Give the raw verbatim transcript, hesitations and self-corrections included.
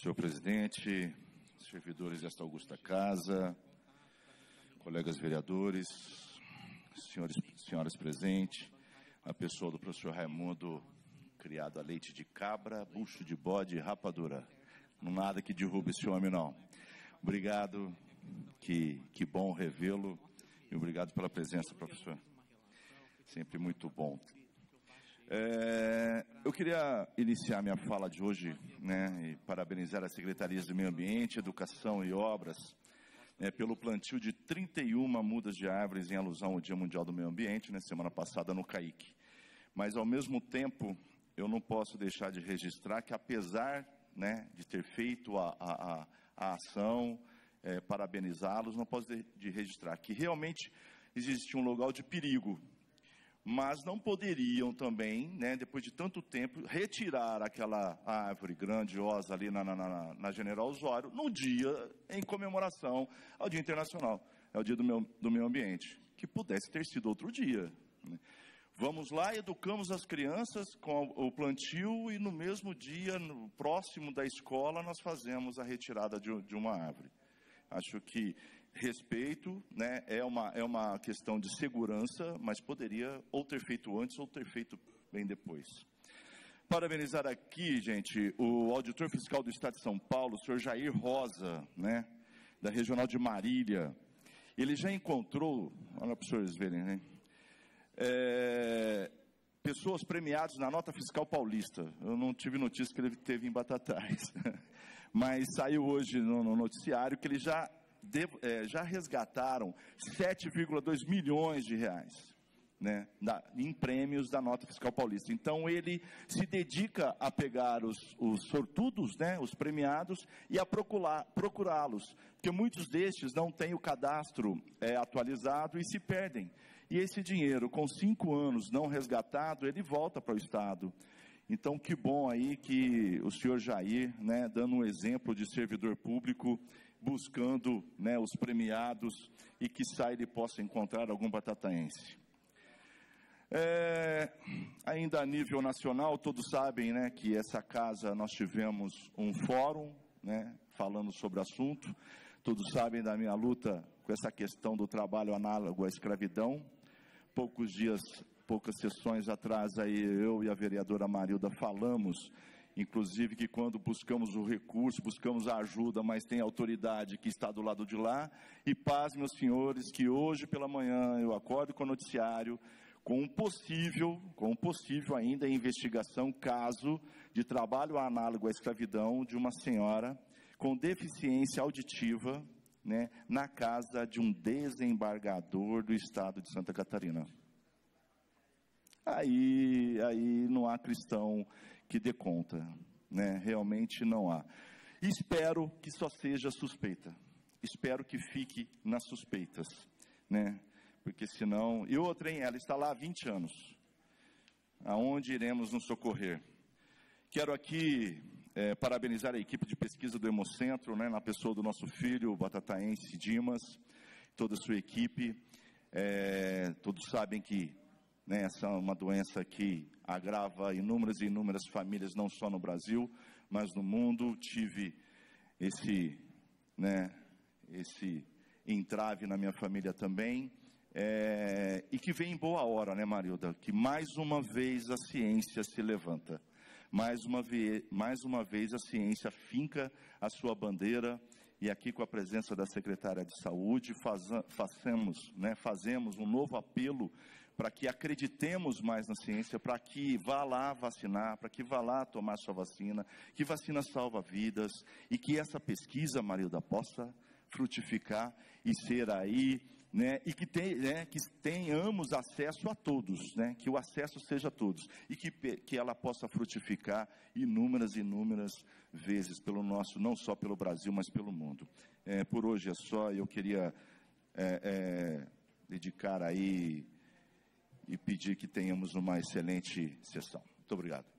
Senhor presidente, servidores desta augusta casa, colegas vereadores, senhores, senhoras presentes, a pessoa do professor Raimundo, criado a leite de cabra, bucho de bode e rapadura. Não nada que derrube esse homem, não. Obrigado, que, que bom revê-lo, e obrigado pela presença, professor. Sempre muito bom. É, eu queria iniciar minha fala de hoje, né, e parabenizar as secretarias de Meio Ambiente, Educação e Obras, né, pelo plantio de trinta e uma mudas de árvores em alusão ao Dia Mundial do Meio Ambiente, né, semana passada no CAIC. Mas, ao mesmo tempo, eu não posso deixar de registrar que, apesar, né, de ter feito a, a, a ação, é, parabenizá-los, não posso de, de registrar que realmente existe um local de perigo, mas não poderiam também, né, depois de tanto tempo, retirar aquela árvore grandiosa ali na, na, na, na General Osório, no dia em comemoração ao Dia Internacional, é o Dia do Meio, do Meio Ambiente, que pudesse ter sido outro dia, né? Vamos lá, educamos as crianças com o plantio e no mesmo dia, no, próximo da escola, nós fazemos a retirada de, de uma árvore. Acho que respeito, né, é uma, é uma questão de segurança, mas poderia ou ter feito antes ou ter feito bem depois. Parabenizar aqui, gente, o auditor fiscal do Estado de São Paulo, o senhor Jair Rosa, né, da Regional de Marília. Ele já encontrou, olha para os senhores verem, né, é, pessoas premiadas na nota fiscal paulista. Eu não tive notícia que ele teve em Batatais, mas saiu hoje no, no noticiário que ele já De, é, já resgataram sete vírgula dois milhões de reais, né, na, em prêmios da nota fiscal paulista. Então, ele se dedica a pegar os, os sortudos, né, os premiados, e a procurá-los, porque muitos destes não têm o cadastro é, atualizado e se perdem. E esse dinheiro, com cinco anos não resgatado, ele volta para o Estado. Então, que bom aí que o senhor Jair, né, dando um exemplo de servidor público, buscando, né, os premiados, e que sai ele possa encontrar algum batataense. É, ainda a nível nacional, todos sabem, né, que essa casa nós tivemos um fórum, né, falando sobre o assunto. Todos sabem da minha luta com essa questão do trabalho análogo à escravidão. Poucos dias, poucas sessões atrás, aí eu e a vereadora Marilda falamos, inclusive, que quando buscamos o recurso, buscamos a ajuda, mas tem autoridade que está do lado de lá. E paz, meus senhores, que hoje pela manhã eu acordo com o noticiário com um possível, com um possível ainda investigação, caso de trabalho análogo à escravidão de uma senhora com deficiência auditiva, né, na casa de um desembargador do estado de Santa Catarina. Aí, aí não há cristão que dê conta, né? Realmente não há. Espero que só seja suspeita. Espero que fique nas suspeitas, né? Porque senão... E outra, hein? Ela está lá há vinte anos. Aonde iremos nos socorrer? Quero aqui é, parabenizar a equipe de pesquisa do Hemocentro, né, na pessoa do nosso filho, o batataense Dimas, toda a sua equipe. É, todos sabem que, né, essa é uma doença que agrava inúmeras e inúmeras famílias, não só no Brasil, mas no mundo. Tive esse, né, esse entrave na minha família também, é, e que vem em boa hora, né, Marilda? Que mais uma vez a ciência se levanta, mais uma, ve mais uma vez a ciência finca a sua bandeira, e aqui com a presença da secretária de Saúde, faz, fazemos, né, fazemos um novo apelo para que acreditemos mais na ciência, para que vá lá vacinar, para que vá lá tomar sua vacina, que vacina salva vidas, e que essa pesquisa, Marilda, possa frutificar e ser aí, né, e que, tem, né, que tenhamos acesso a todos, né, que o acesso seja a todos, e que, que ela possa frutificar inúmeras e inúmeras vezes pelo nosso, não só pelo Brasil, mas pelo mundo. É, por hoje é só. Eu queria é, é, dedicar aí e pedir que tenhamos uma excelente sessão. Muito obrigado.